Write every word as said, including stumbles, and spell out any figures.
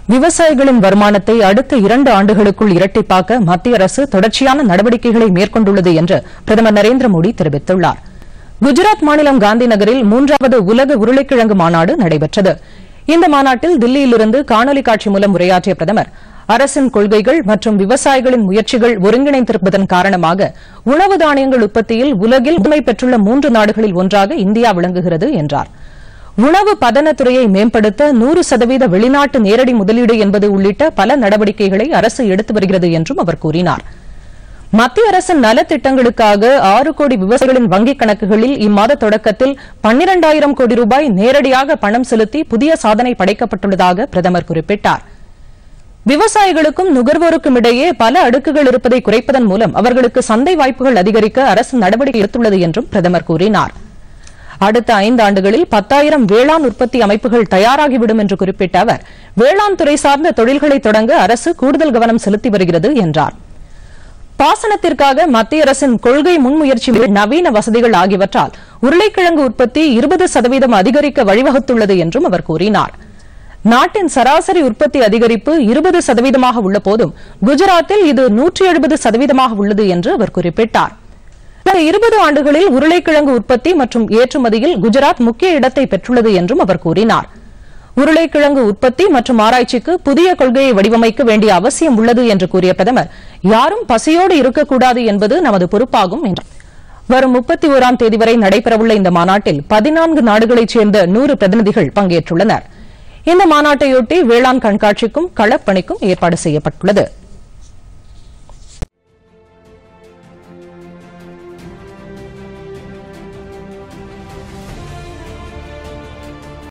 விவசாயிகளின் வருமானத்தை அடுத்த இரண்டு ஆண்டுகளுக்குள் இரட்டிப்பாக்க மத்திய அரசு தொடர்ச்சியான நடவடிக்கைகளை மேற்கொண்டுள்ளது என்று பிரதமர் நரேந்திர மோடி தெரிவித்துள்ளார். குஜராத் மாநிலம் காந்தி நகரில் மூன்றாவது உலக உருளைக்கிழங்கு மாநாடு நடைபெற்றது. இந்த மாநாட்டில் தில்லியிலிருந்து காணொலி காட்சி மூலம் உரையாற்றிய பிரதமர், அரசின் கொள்கைகள் மற்றும் விவசாயிகளின் முயற்சிகள் ஒருங்கிணைந்திருப்பதன் காரணமாக உணவு தானியங்கள் உற்பத்தியில் உலகில் முதன்மை பெற்றுள்ள மூன்று நாடுகளில் ஒன்றாக இந்தியா விளங்குகிறது என்றார். உணவு பதனத்துறையை மேம்படுத்த நூறு சதவீத வெளிநாட்டு நேரடி முதலீடு என்பது உள்ளிட்ட பல நடவடிக்கைகளை அரசு எடுத்து வருகிறது என்றும் அவர் கூறினார். மத்திய அரசின் நலத்திட்டங்களுக்காக ஆறு கோடி விவசாயிகளின் வங்கிக் கணக்குகளில் இம்மாத தொடக்கத்தில் பன்னிரண்டாயிரம் கோடி ரூபாய் நேரடியாக பணம் செலுத்தி புதிய சாதனை படைக்கப்பட்டுள்ளதாக பிரதமர் குறிப்பிட்டார். விவசாயிகளுக்கும் நுகர்வோருக்கும் இடையே பல அடுக்குகள் இருப்பதை குறைப்பதன் மூலம் அவர்களுக்கு சந்தை வாய்ப்புகள் அதிகரிக்க அரசு நடவடிக்கை எடுத்துள்ளது என்றும் பிரதமர் கூறினார். அடுத்த ஐந்தாண்டுகளில் பத்தாயிரம் வேளாண் உற்பத்தி அமைப்புகள் தயாராகிவிடும் என்று குறிப்பிட்ட அவர், வேளாண் துறை சார்ந்த தொழில்களை தொடங்க அரசு கூடுதல் கவனம் செலுத்தி வருகிறது என்றார். பாசனத்திற்காக மத்திய அரசின் கொள்கை முன்முயற்சிகள், நவீன வசதிகள் ஆகியவற்றால் உருளைக்கிழங்கு உற்பத்தி இருபது சதவீதம் அதிகரிக்க வழிவகுத்துள்ளது என்றும் அவர் கூறினார். நாட்டின் சராசரி உற்பத்தி அதிகரிப்பு இருபது சதவீதமாக உள்ள போதும் குஜராத்தில் இது நூற்றி எழுபது சதவீதமாக உள்ளது என்று அவர் குறிப்பிட்டார். கடந்த இருபது ஆண்டுகளில் உருளைக்கிழங்கு உற்பத்தி மற்றும் ஏற்றுமதியில் குஜராத் முக்கிய இடத்தை பெற்றுள்ளது என்றும் அவர் கூறினார். உருளைக்கிழங்கு உற்பத்தி மற்றும் ஆராய்ச்சிக்கு புதிய கொள்கையை வடிவமைக்க வேண்டிய அவசியம் உள்ளது என்று கூறிய பிரதமர், யாரும் பசியோடு இருக்கக்கூடாது என்பது நமது பொறுப்பாகும் என்றார். வரும் முப்பத்தி ஓராம் தேதி வரை நடைபெறவுள்ள இந்த மாநாட்டில் பதினான்கு நாடுகளைச் சேர்ந்த நூறு பிரதிநிதிகள் பங்கேற்றுள்ளனர். இந்த மாநாட்டையொட்டி வேளாண் கண்காட்சிக்கும் களப்பணிக்கும் ஏற்பாடு செய்யப்பட்டுள்ளது.